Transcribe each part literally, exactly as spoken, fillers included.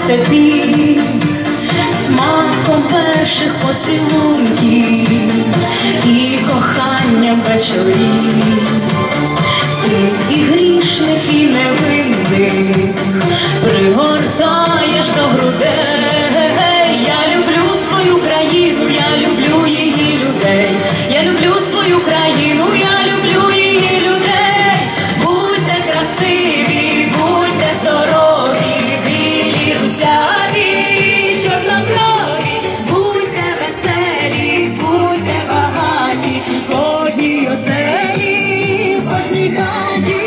степі, смаком перших поцілунків і коханням вечорів. Ти і грішних, і невинних пригортаєш до грудей. Я люблю свою країну, я люблю її людей. Я люблю свою країну, я люблю її людей. Будьте красиві, будьте здорові, білі, русяві, чорноброві. Будьте веселі, будьте багаті, в кожній оселі, в кожній хаті.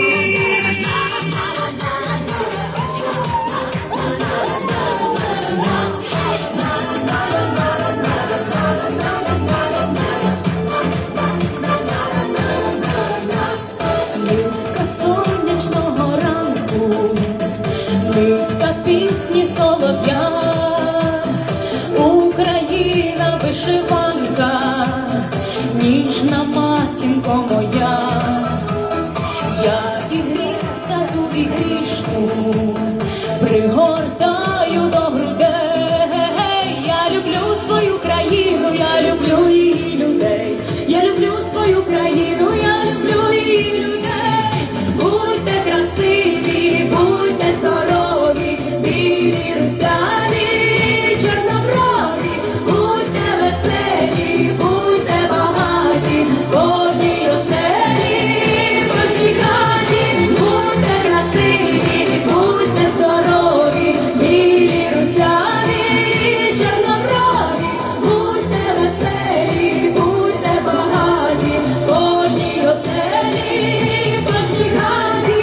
Низка пісні солов'я, Україна вишиванка, ніжна матінко моя. Я і гріх в саду, і грішку пригортаю до грудей. Я люблю свою країну, я люблю її людей. Я люблю свою країну, я люблю її людей. Будьте красиві, будьте здорові, білі, русяві, чорноброві. Будьте веселі, будьте багаті, в кожній оселі, в кожній хаті. Будьте красиві, будьте здорові, білі, русяві, чорноброві. Будьте веселі, будьте багаті, в кожній оселі, в кожній хаті.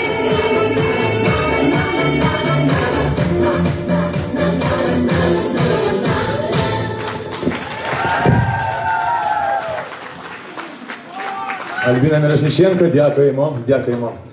Альбіна Мірошниченко, дякуємо, дякуємо.